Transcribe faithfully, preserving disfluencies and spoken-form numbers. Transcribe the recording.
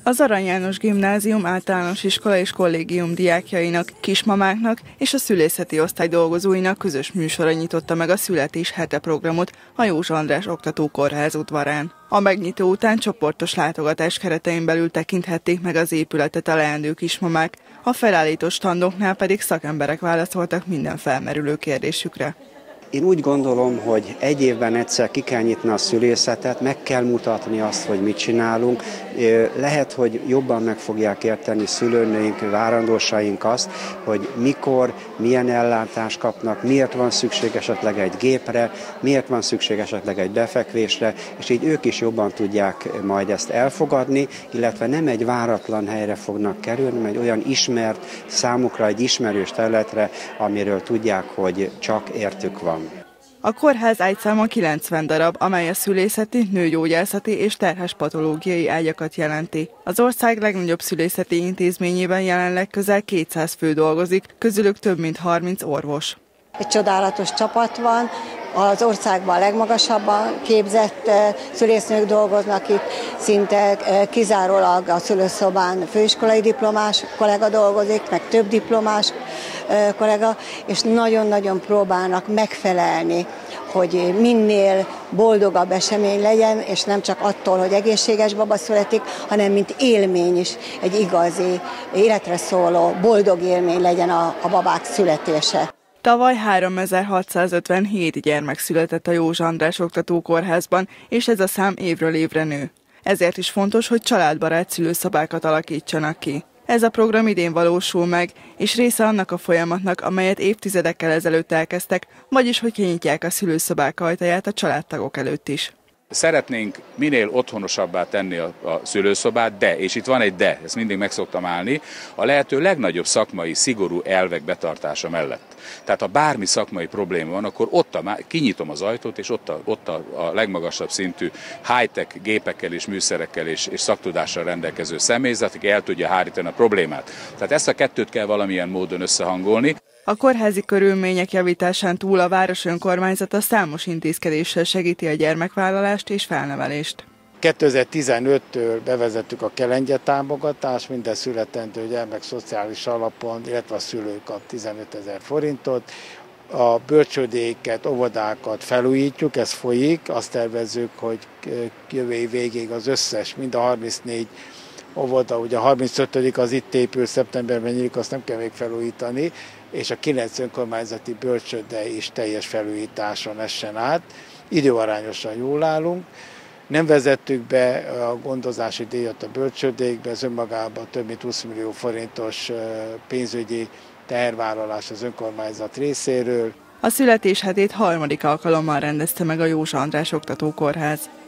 Az Arany János Gimnázium általános iskola és kollégium diákjainak, kismamáknak és a szülészeti osztály dolgozóinak közös műsora nyitotta meg a Születés hete programot a Józsa András Oktatókórház udvarán. A megnyitó után csoportos látogatás keretein belül tekinthették meg az épületet a leendő kismamák, a felállított standoknál pedig szakemberek válaszoltak minden felmerülő kérdésükre. Én úgy gondolom, hogy egy évben egyszer ki kell nyitni a szülészetet, meg kell mutatni azt, hogy mit csinálunk. Lehet, hogy jobban meg fogják érteni szülőnőink, várandósaink azt, hogy mikor, milyen ellátást kapnak, miért van szükség esetleg egy gépre, miért van szükség esetleg egy befekvésre, és így ők is jobban tudják majd ezt elfogadni, illetve nem egy váratlan helyre fognak kerülni, hanem egy olyan ismert, számukra egy ismerős területre, amiről tudják, hogy csak értük van. A kórház ágyszáma kilencven darab, amely a szülészeti, nőgyógyászati és terhespatológiai ágyakat jelenti. Az ország legnagyobb szülészeti intézményében jelenleg közel kétszáz fő dolgozik, közülük több mint harminc orvos. Egy csodálatos csapat van, az országban a legmagasabban képzett szülésznők dolgoznak itt, szinte kizárólag a szülőszobán főiskolai diplomás kollega dolgozik, meg több diplomás kollega, és nagyon-nagyon próbálnak megfelelni, hogy minél boldogabb esemény legyen, és nem csak attól, hogy egészséges baba születik, hanem mint élmény is, egy igazi, életre szóló, boldog élmény legyen a, a babák születése. Tavaly háromezer-hatszázötvenhét gyermek született a Józsa András Oktatókórházban, és ez a szám évről évre nő. Ezért is fontos, hogy családbarát szülőszobákat alakítsanak ki. Ez a program idén valósul meg, és része annak a folyamatnak, amelyet évtizedekkel ezelőtt elkezdtek, vagyis hogy kinyitják a szülőszobák ajtaját a családtagok előtt is. Szeretnénk minél otthonosabbá tenni a, a szülőszobát, de, és itt van egy de, ezt mindig meg szoktam állni, a lehető legnagyobb szakmai, szigorú elvek betartása mellett. Tehát ha bármi szakmai probléma van, akkor ott a, kinyitom az ajtót, és ott a, ott a, a legmagasabb szintű high-tech gépekkel és műszerekkel és, és szaktudással rendelkező személyzet, aki el tudja hárítani a problémát. Tehát ezt a kettőt kell valamilyen módon összehangolni. A kórházi körülmények javításán túl a város önkormányzata számos intézkedéssel segíti a gyermekvállalást és felnevelést. kétezer-tizenöttől bevezettük a kelengyet támogatást, minden születendő gyermek szociális alapon, illetve a szülők kap tizenötezer forintot. A bölcsődéket, óvodákat felújítjuk, ez folyik, azt tervezzük, hogy jövő év végéig az összes, mind a harmincnégy óvoda, ugye a harmincötödik az itt épül, szeptemberben nyílik, azt nem kell még felújítani, és a kilenc önkormányzati bölcsőde is teljes felújításon essen át. Időarányosan jól állunk. Nem vezettük be a gondozási díjat a bölcsődékbe, ez önmagában több mint húsz millió forintos pénzügyi tehervállalás az önkormányzat részéről. A születés hetét harmadik alkalommal rendezte meg a Józsa András Oktatókórház.